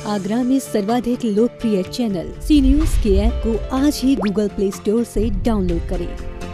आगरा में सर्वाधिक लोकप्रिय चैनल सी न्यूज के ऐप को आज ही गूगल प्ले स्टोर से डाउनलोड करें।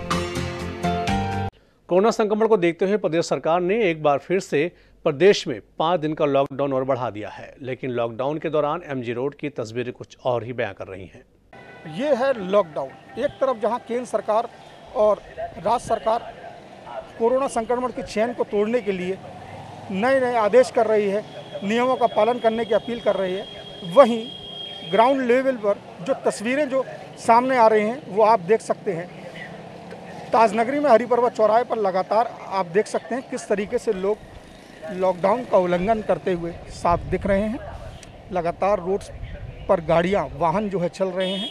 कोरोना संक्रमण को देखते हुए प्रदेश सरकार ने एक बार फिर से प्रदेश में 5 दिन का लॉकडाउन और बढ़ा दिया है, लेकिन लॉकडाउन के दौरान एमजी रोड की तस्वीरें कुछ और ही बयां कर रही हैं। ये है लॉकडाउन। एक तरफ जहां केंद्र सरकार और राज्य सरकार कोरोना संक्रमण की चेन को तोड़ने के लिए नए नए आदेश कर रही है, नियमों का पालन करने की अपील कर रही है, वहीं ग्राउंड लेवल पर जो तस्वीरें जो सामने आ रही हैं वो आप देख सकते हैं। ताजनगरी में हरिपर्वत चौराहे पर लगातार आप देख सकते हैं किस तरीके से लोग लॉकडाउन का उल्लंघन करते हुए साफ दिख रहे हैं। लगातार रोड पर गाड़ियां, वाहन जो है चल रहे हैं।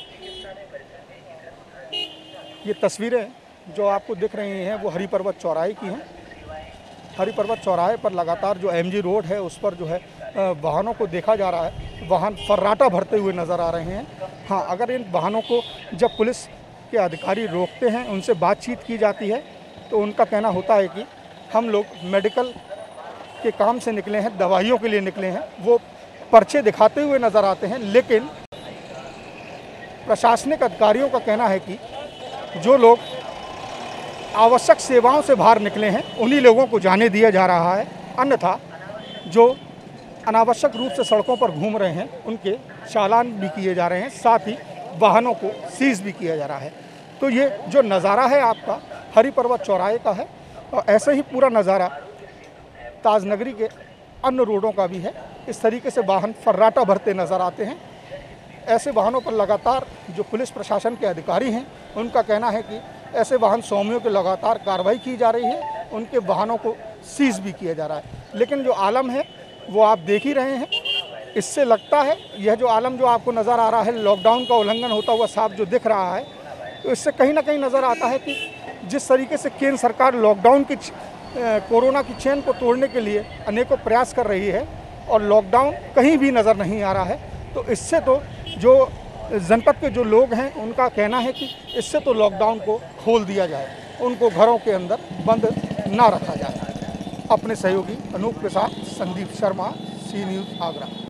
ये तस्वीरें जो आपको दिख रही हैं वो हरिपर्वत चौराहे की हैं। हरिपर्वत चौराहे पर लगातार जो एमजी रोड है उस पर जो है वाहनों को देखा जा रहा है, वाहन फर्राटा भरते हुए नज़र आ रहे हैं। हाँ, अगर इन वाहनों को जब पुलिस के अधिकारी रोकते हैं, उनसे बातचीत की जाती है, तो उनका कहना होता है कि हम लोग मेडिकल के काम से निकले हैं, दवाइयों के लिए निकले हैं। वो पर्चे दिखाते हुए नज़र आते हैं, लेकिन प्रशासनिक अधिकारियों का कहना है कि जो लोग आवश्यक सेवाओं से बाहर निकले हैं उन्हीं लोगों को जाने दिया जा रहा है, अन्यथा जो अनावश्यक रूप से सड़कों पर घूम रहे हैं उनके चालान भी किए जा रहे हैं, साथ ही वाहनों को सीज भी किया जा रहा है। तो ये जो नज़ारा है आपका हरिपर्वत चौराहे का है, और ऐसे ही पूरा नज़ारा ताजनगरी के अन्य रोडों का भी है। इस तरीके से वाहन फर्राटा भरते नज़र आते हैं। ऐसे वाहनों पर लगातार जो पुलिस प्रशासन के अधिकारी हैं उनका कहना है कि ऐसे वाहन स्वामियों की लगातार कार्रवाई की जा रही है, उनके वाहनों को सीज भी किया जा रहा है। लेकिन जो आलम है वो आप देख ही रहे हैं। इससे लगता है यह जो आलम जो आपको नज़र आ रहा है, लॉकडाउन का उल्लंघन होता हुआ साफ जो दिख रहा है, तो इससे कहीं ना कहीं नज़र आता है कि जिस तरीके से केंद्र सरकार लॉकडाउन की कोरोना की चेन को तोड़ने के लिए अनेकों प्रयास कर रही है और लॉकडाउन कहीं भी नज़र नहीं आ रहा है, तो इससे तो जो जनपद के जो लोग हैं उनका कहना है कि इससे तो लॉकडाउन को खोल दिया जाए, उनको घरों के अंदर बंद ना रखा जाए। अपने सहयोगी अनूप के साथ संदीप शर्मा, सी न्यूज़ आगरा।